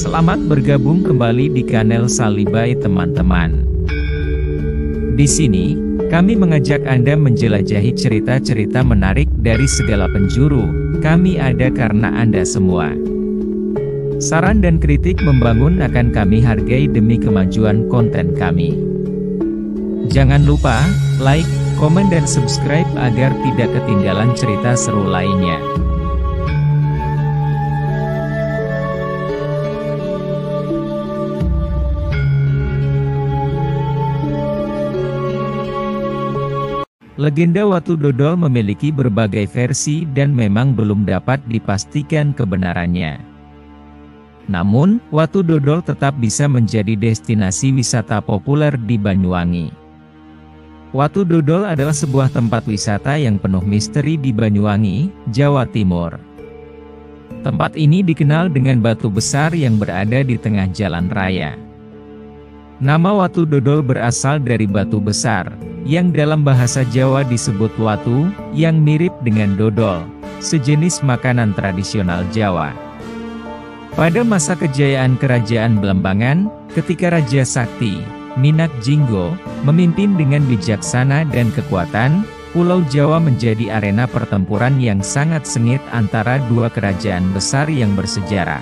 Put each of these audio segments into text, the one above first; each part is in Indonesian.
Selamat bergabung kembali di kanal Salibai teman-teman. Di sini, kami mengajak Anda menjelajahi cerita-cerita menarik dari segala penjuru. Kami ada karena Anda semua. Saran dan kritik membangun akan kami hargai demi kemajuan konten kami. Jangan lupa, like, komen dan subscribe agar tidak ketinggalan cerita seru lainnya. Legenda Watu Dodol memiliki berbagai versi dan memang belum dapat dipastikan kebenarannya. Namun, Watu Dodol tetap bisa menjadi destinasi wisata populer di Banyuwangi. Watu Dodol adalah sebuah tempat wisata yang penuh misteri di Banyuwangi, Jawa Timur. Tempat ini dikenal dengan batu besar yang berada di tengah jalan raya. Nama Watu Dodol berasal dari batu besar, yang dalam bahasa Jawa disebut watu, yang mirip dengan dodol, sejenis makanan tradisional Jawa. Pada masa kejayaan Kerajaan Belambangan, ketika Raja Sakti, Minak Jinggo, memimpin dengan bijaksana dan kekuatan, Pulau Jawa menjadi arena pertempuran yang sangat sengit antara dua kerajaan besar yang bersejarah.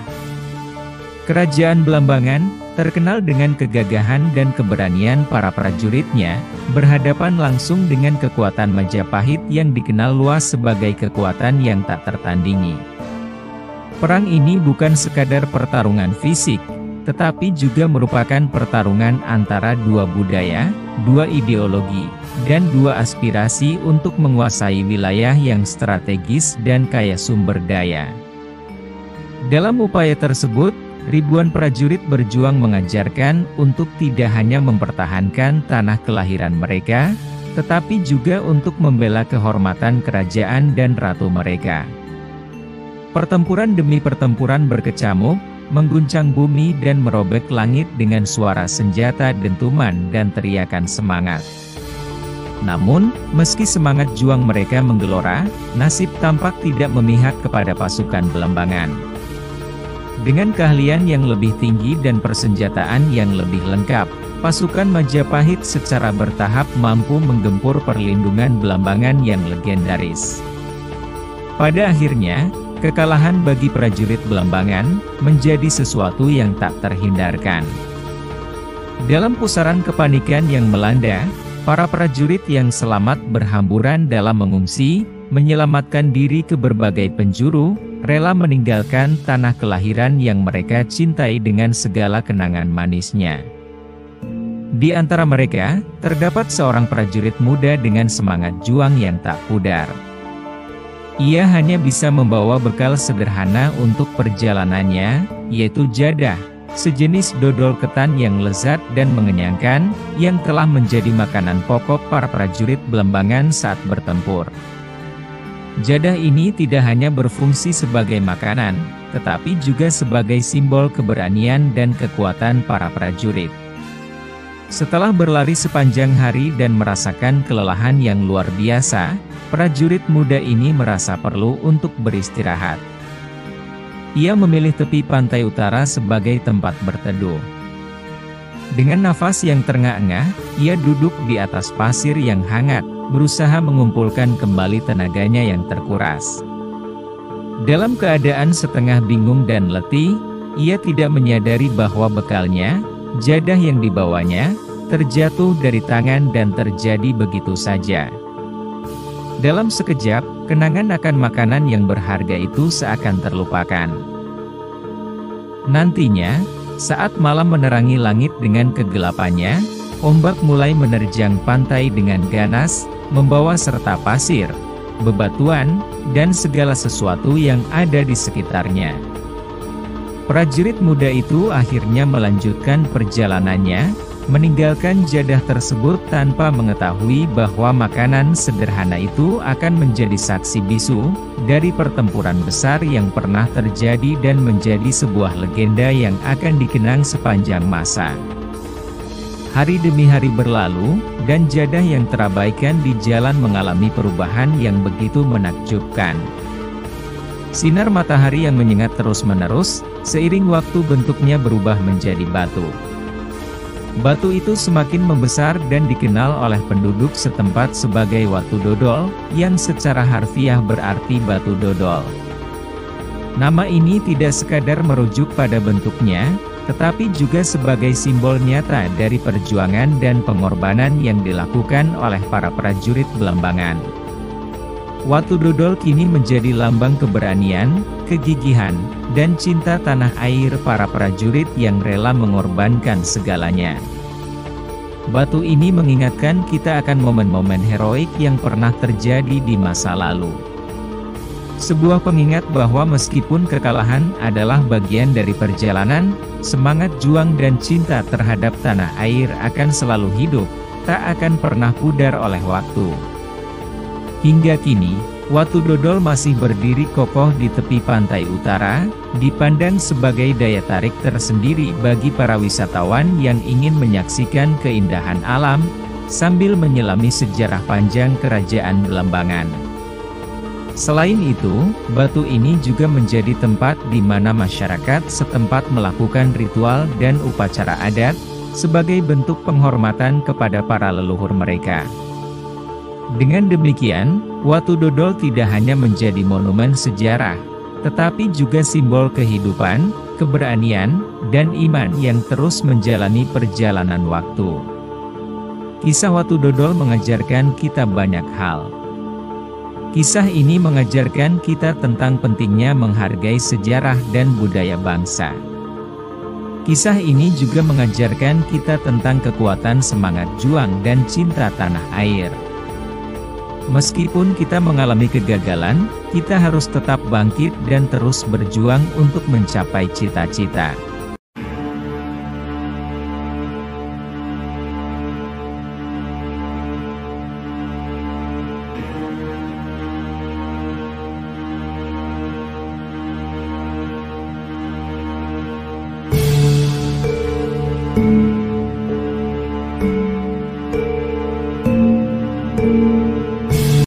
Kerajaan Belambangan terkenal dengan kegagahan dan keberanian para prajuritnya, berhadapan langsung dengan kekuatan Majapahit yang dikenal luas sebagai kekuatan yang tak tertandingi. Perang ini bukan sekadar pertarungan fisik, tetapi juga merupakan pertarungan antara dua budaya, dua ideologi, dan dua aspirasi untuk menguasai wilayah yang strategis dan kaya sumber daya. Dalam upaya tersebut, ribuan prajurit berjuang mengajarkan untuk tidak hanya mempertahankan tanah kelahiran mereka, tetapi juga untuk membela kehormatan kerajaan dan ratu mereka. Pertempuran demi pertempuran berkecamuk, mengguncang bumi dan merobek langit dengan suara senjata dentuman dan teriakan semangat. Namun, meski semangat juang mereka menggelora, nasib tampak tidak memihak kepada pasukan Belambangan. Dengan keahlian yang lebih tinggi dan persenjataan yang lebih lengkap, pasukan Majapahit secara bertahap mampu menggempur perlindungan Belambangan yang legendaris. Pada akhirnya, kekalahan bagi prajurit Belambangan menjadi sesuatu yang tak terhindarkan. Dalam pusaran kepanikan yang melanda, para prajurit yang selamat berhamburan dalam mengungsi, menyelamatkan diri ke berbagai penjuru, rela meninggalkan tanah kelahiran yang mereka cintai dengan segala kenangan manisnya. Di antara mereka, terdapat seorang prajurit muda dengan semangat juang yang tak pudar. Ia hanya bisa membawa bekal sederhana untuk perjalanannya, yaitu jadah, sejenis dodol ketan yang lezat dan mengenyangkan, yang telah menjadi makanan pokok para prajurit Belambangan saat bertempur. Jadah ini tidak hanya berfungsi sebagai makanan, tetapi juga sebagai simbol keberanian dan kekuatan para prajurit. Setelah berlari sepanjang hari dan merasakan kelelahan yang luar biasa, prajurit muda ini merasa perlu untuk beristirahat. Ia memilih tepi pantai utara sebagai tempat berteduh. Dengan nafas yang terengah-engah, ia duduk di atas pasir yang hangat, berusaha mengumpulkan kembali tenaganya yang terkuras. Dalam keadaan setengah bingung dan letih, ia tidak menyadari bahwa bekalnya, jadah yang dibawanya, terjatuh dari tangan dan terjadi begitu saja. Dalam sekejap, kenangan akan makanan yang berharga itu seakan terlupakan. Nantinya, saat malam menerangi langit dengan kegelapannya, ombak mulai menerjang pantai dengan ganas, membawa serta pasir, bebatuan, dan segala sesuatu yang ada di sekitarnya. Prajurit muda itu akhirnya melanjutkan perjalanannya, meninggalkan jadah tersebut tanpa mengetahui bahwa makanan sederhana itu akan menjadi saksi bisu dari pertempuran besar yang pernah terjadi dan menjadi sebuah legenda yang akan dikenang sepanjang masa. Hari demi hari berlalu, dan jadah yang terabaikan di jalan mengalami perubahan yang begitu menakjubkan. Sinar matahari yang menyengat terus-menerus, Seiring waktu bentuknya berubah menjadi batu. Batu itu semakin membesar dan dikenal oleh penduduk setempat sebagai Watu Dodol, yang secara harfiah berarti batu dodol. Nama ini tidak sekadar merujuk pada bentuknya, tetapi juga sebagai simbol nyata dari perjuangan dan pengorbanan yang dilakukan oleh para prajurit Belambangan. Watu Dodol kini menjadi lambang keberanian, kegigihan, dan cinta tanah air para prajurit yang rela mengorbankan segalanya. Batu ini mengingatkan kita akan momen-momen heroik yang pernah terjadi di masa lalu. Sebuah pengingat bahwa meskipun kekalahan adalah bagian dari perjalanan, semangat juang dan cinta terhadap tanah air akan selalu hidup, tak akan pernah pudar oleh waktu. Hingga kini, Watu Dodol masih berdiri kokoh di tepi pantai utara, dipandang sebagai daya tarik tersendiri bagi para wisatawan yang ingin menyaksikan keindahan alam, sambil menyelami sejarah panjang Kerajaan Belambangan. Selain itu, batu ini juga menjadi tempat di mana masyarakat setempat melakukan ritual dan upacara adat, sebagai bentuk penghormatan kepada para leluhur mereka. Dengan demikian, Watu Dodol tidak hanya menjadi monumen sejarah, tetapi juga simbol kehidupan, keberanian, dan iman yang terus menjalani perjalanan waktu. Kisah Watu Dodol mengajarkan kita banyak hal. Kisah ini mengajarkan kita tentang pentingnya menghargai sejarah dan budaya bangsa. Kisah ini juga mengajarkan kita tentang kekuatan semangat juang dan cinta tanah air. Meskipun kita mengalami kegagalan, kita harus tetap bangkit dan terus berjuang untuk mencapai cita-cita.